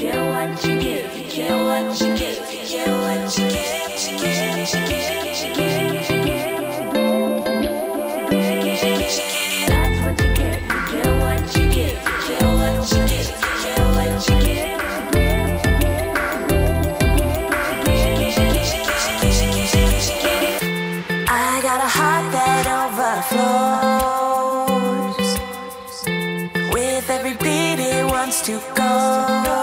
get what you give, you get what you give, you get what you give, you get, you get, you get, you get. That's what you get, you get what you give, you get what you give, you get what you give. I got a heart that overflows. With every beat it wants to go.